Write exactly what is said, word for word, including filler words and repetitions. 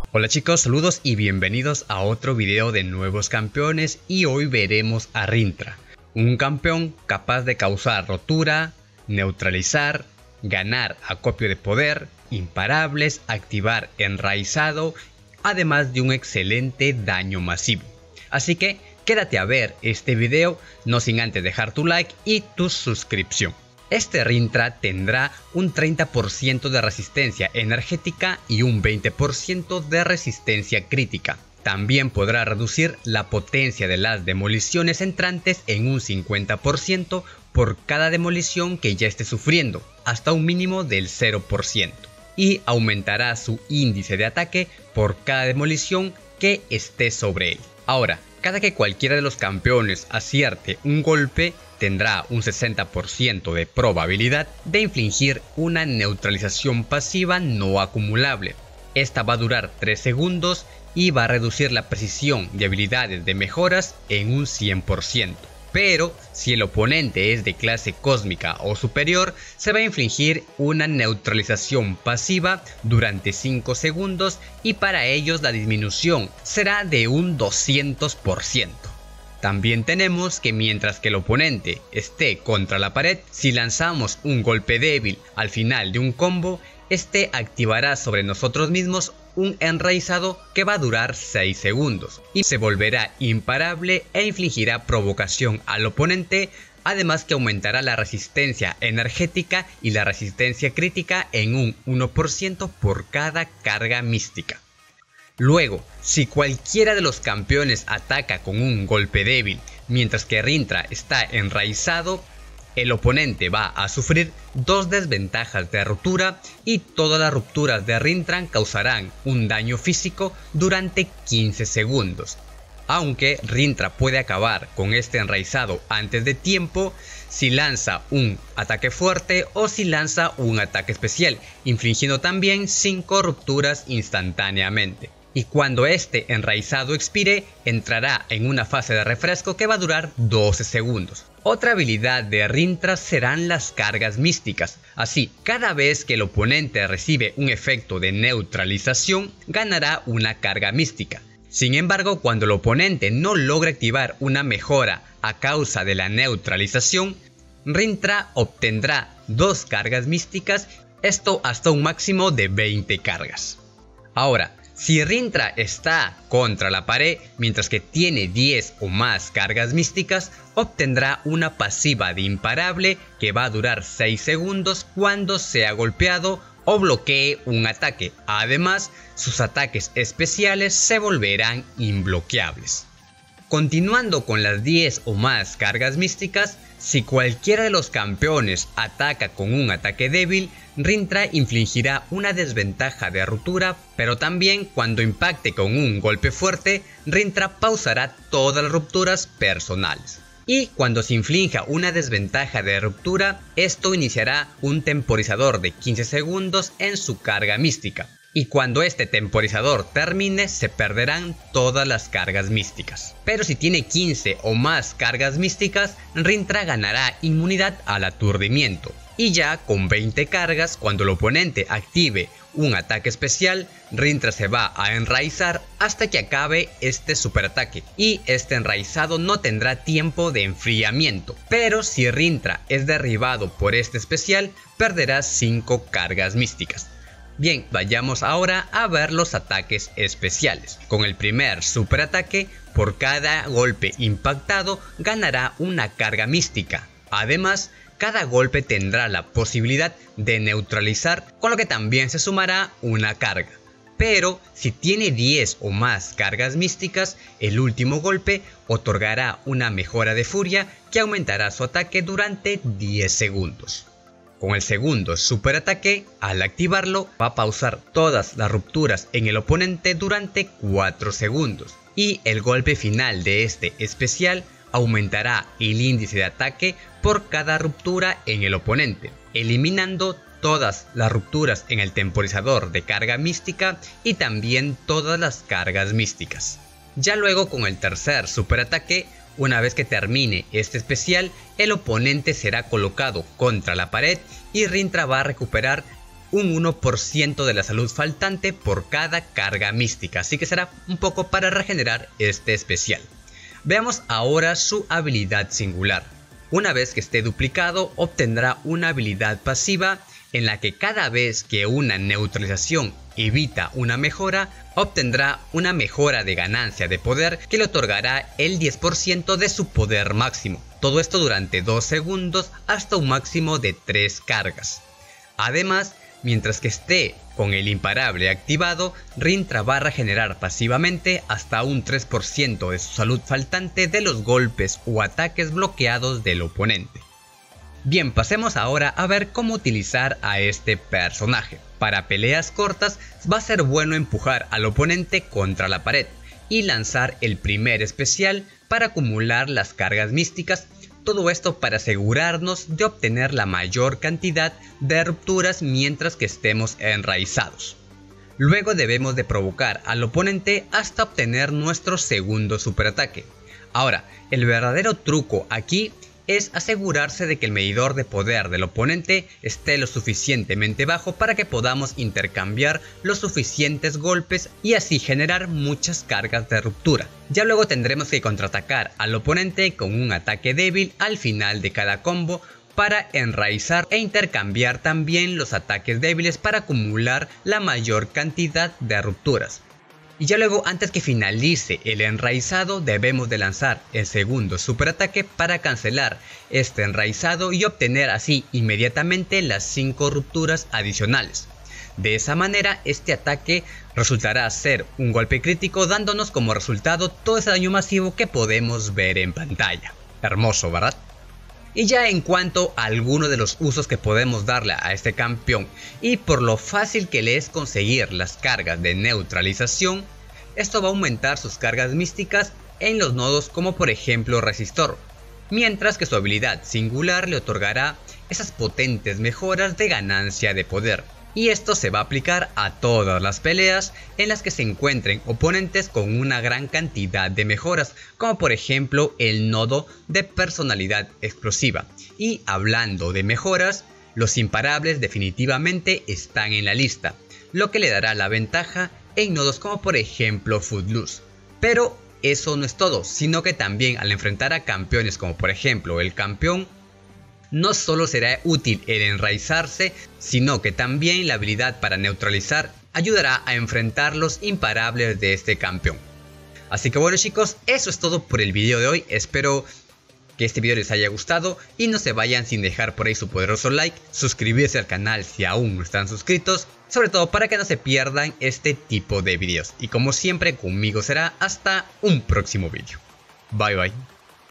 Hola chicos, saludos y bienvenidos a otro video de nuevos campeones, y hoy veremos a Rintrah, un campeón capaz de causar rotura, neutralizar, ganar acopio de poder, imparables, activar enraizado, además de un excelente daño masivo. Así que quédate a ver este video, no sin antes dejar tu like y tu suscripción. Este Rintrah tendrá un treinta por ciento de resistencia energética y un veinte por ciento de resistencia crítica. También podrá reducir la potencia de las demoliciones entrantes en un cincuenta por ciento por cada demolición que ya esté sufriendo, hasta un mínimo del cero por ciento. Y aumentará su índice de ataque por cada demolición que esté sobre él. Ahora, cada que cualquiera de los campeones acierte un golpe, tendrá un sesenta por ciento de probabilidad de infligir una neutralización pasiva no acumulable. Esta va a durar tres segundos y va a reducir la precisión de habilidades de mejoras en un cien por ciento. Pero si el oponente es de clase cósmica o superior, se va a infligir una neutralización pasiva durante cinco segundos, y para ellos la disminución será de un doscientos por ciento. También tenemos que mientras que el oponente esté contra la pared, si lanzamos un golpe débil al final de un combo, este activará sobre nosotros mismos un enraizado que va a durar seis segundos y se volverá imparable e infligirá provocación al oponente, además que aumentará la resistencia energética y la resistencia crítica en un uno por ciento por cada carga mística. Luego, si cualquiera de los campeones ataca con un golpe débil mientras que Rintrah está enraizado, el oponente va a sufrir dos desventajas de ruptura, y todas las rupturas de Rintrah causarán un daño físico durante quince segundos. Aunque Rintrah puede acabar con este enraizado antes de tiempo si lanza un ataque fuerte o si lanza un ataque especial, infligiendo también cinco rupturas instantáneamente. Y cuando este enraizado expire, entrará en una fase de refresco que va a durar doce segundos. Otra habilidad de Rintrah serán las cargas místicas. Así, cada vez que el oponente recibe un efecto de neutralización, ganará una carga mística. Sin embargo, cuando el oponente no logra activar una mejora a causa de la neutralización, Rintrah obtendrá dos cargas místicas, esto hasta un máximo de veinte cargas. Ahora, si Rintrah está contra la pared mientras que tiene diez o más cargas místicas, obtendrá una pasiva de imparable que va a durar seis segundos cuando sea golpeado o bloquee un ataque. Además, sus ataques especiales se volverán imbloqueables. Continuando con las diez o más cargas místicas, si cualquiera de los campeones ataca con un ataque débil, Rintrah infligirá una desventaja de ruptura, pero también cuando impacte con un golpe fuerte, Rintrah pausará todas las rupturas personales. Y cuando se inflinja una desventaja de ruptura, esto iniciará un temporizador de quince segundos en su carga mística. Y cuando este temporizador termine, se perderán todas las cargas místicas. Pero si tiene quince o más cargas místicas, Rintrah ganará inmunidad al aturdimiento. Y ya con veinte cargas, cuando el oponente active un ataque especial, Rintrah se va a enraizar hasta que acabe este superataque. Y este enraizado no tendrá tiempo de enfriamiento. Pero si Rintrah es derribado por este especial, perderá cinco cargas místicas. Bien, vayamos ahora a ver los ataques especiales. Con el primer superataque, por cada golpe impactado ganará una carga mística. Además, cada golpe tendrá la posibilidad de neutralizar, con lo que también se sumará una carga. Pero si tiene diez o más cargas místicas, el último golpe otorgará una mejora de furia que aumentará su ataque durante diez segundos. Con el segundo superataque, al activarlo, va a pausar todas las rupturas en el oponente durante cuatro segundos. Y el golpe final de este especial aumentará el índice de ataque por cada ruptura en el oponente, eliminando todas las rupturas en el temporizador de carga mística y también todas las cargas místicas. Ya luego, con el tercer superataque, una vez que termine este especial, el oponente será colocado contra la pared y Rintrah va a recuperar un uno por ciento de la salud faltante por cada carga mística, así que será un poco para regenerar este especial. Veamos ahora su habilidad singular. Una vez que esté duplicado, obtendrá una habilidad pasiva en la que cada vez que una neutralización evita una mejora, obtendrá una mejora de ganancia de poder que le otorgará el diez por ciento de su poder máximo. Todo esto durante dos segundos hasta un máximo de tres cargas. Además, mientras que esté con el imparable activado, Rintrah va a regenerar pasivamente hasta un tres por ciento de su salud faltante de los golpes o ataques bloqueados del oponente. Bien, pasemos ahora a ver cómo utilizar a este personaje. Para peleas cortas va a ser bueno empujar al oponente contra la pared y lanzar el primer especial para acumular las cargas místicas. Todo esto para asegurarnos de obtener la mayor cantidad de rupturas mientras que estemos enraizados. Luego debemos de provocar al oponente hasta obtener nuestro segundo superataque. Ahora, el verdadero truco aquí es asegurarse de que el medidor de poder del oponente esté lo suficientemente bajo para que podamos intercambiar los suficientes golpes y así generar muchas cargas de ruptura. Ya luego tendremos que contraatacar al oponente con un ataque débil al final de cada combo para enraizar e intercambiar también los ataques débiles para acumular la mayor cantidad de rupturas. Y ya luego, antes que finalice el enraizado, debemos de lanzar el segundo superataque para cancelar este enraizado y obtener así inmediatamente las cinco rupturas adicionales. De esa manera, este ataque resultará ser un golpe crítico, dándonos como resultado todo ese daño masivo que podemos ver en pantalla. Hermoso, ¿verdad? Y ya en cuanto a algunos de los usos que podemos darle a este campeón y por lo fácil que le es conseguir las cargas de neutralización, esto va a aumentar sus cargas místicas en los nodos como por ejemplo Resistor, mientras que su habilidad singular le otorgará esas potentes mejoras de ganancia de poder. Y esto se va a aplicar a todas las peleas en las que se encuentren oponentes con una gran cantidad de mejoras, como por ejemplo el nodo de personalidad explosiva. Y hablando de mejoras, los imparables definitivamente están en la lista, lo que le dará la ventaja en nodos como por ejemplo Footloose. Pero eso no es todo, sino que también al enfrentar a campeones como por ejemplo el campeón, no solo será útil el enraizarse, sino que también la habilidad para neutralizar ayudará a enfrentar los imparables de este campeón. Así que bueno chicos, eso es todo por el video de hoy. Espero que este video les haya gustado y no se vayan sin dejar por ahí su poderoso like, suscribirse al canal si aún no están suscritos, sobre todo para que no se pierdan este tipo de videos. Y como siempre, conmigo será hasta un próximo video. Bye bye.